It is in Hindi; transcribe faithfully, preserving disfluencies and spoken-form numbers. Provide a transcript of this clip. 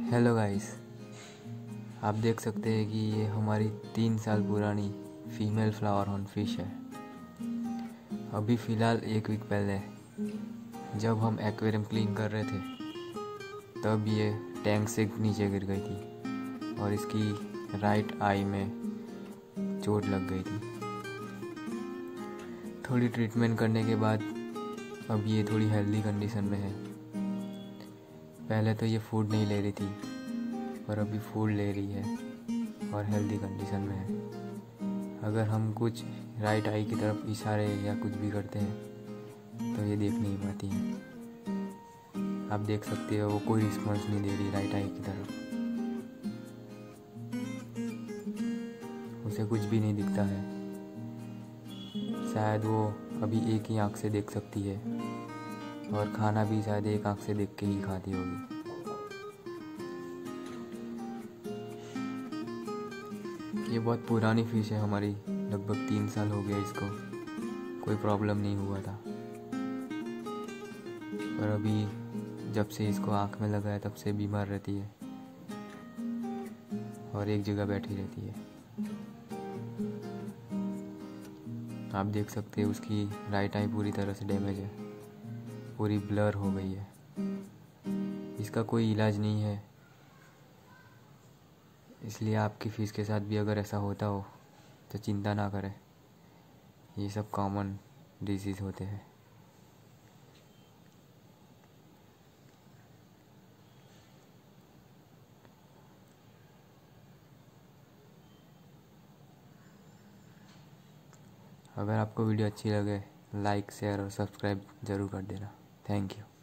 हेलो गाइस, आप देख सकते हैं कि ये हमारी तीन साल पुरानी फीमेल फ्लावर हॉर्न फिश है। अभी फ़िलहाल एक वीक पहले जब हम एक्वेरियम क्लीन कर रहे थे तब ये टैंक से नीचे गिर गई थी और इसकी राइट आई में चोट लग गई थी। थोड़ी ट्रीटमेंट करने के बाद अब ये थोड़ी हेल्दी कंडीशन में है। पहले तो ये फूड नहीं ले रही थी पर अभी फूड ले रही है और हेल्दी कंडीशन में है। अगर हम कुछ राइट आई की तरफ इशारे या कुछ भी करते हैं तो ये देख नहीं पाती है। आप देख सकते हो वो कोई रिस्पॉन्स नहीं दे रही राइट आई की तरफ, उसे कुछ भी नहीं दिखता है। शायद वो अभी एक ही आंख से देख सकती है और खाना भी शायद एक आंख से देख के ही खाती होगी। ये बहुत पुरानी फिश है हमारी, लगभग तीन साल हो गया इसको, कोई प्रॉब्लम नहीं हुआ था। पर अभी जब से इसको आँख में लगा है तब से बीमार रहती है और एक जगह बैठी रहती है। आप देख सकते हैं उसकी राइट आई पूरी तरह से डैमेज है, पूरी ब्लर हो गई है। इसका कोई इलाज नहीं है, इसलिए आपकी फ़िश के साथ भी अगर ऐसा होता हो तो चिंता ना करें, ये सब कॉमन डिजीज़ होते हैं। अगर आपको वीडियो अच्छी लगे लाइक शेयर और सब्सक्राइब ज़रूर कर देना। Thank you.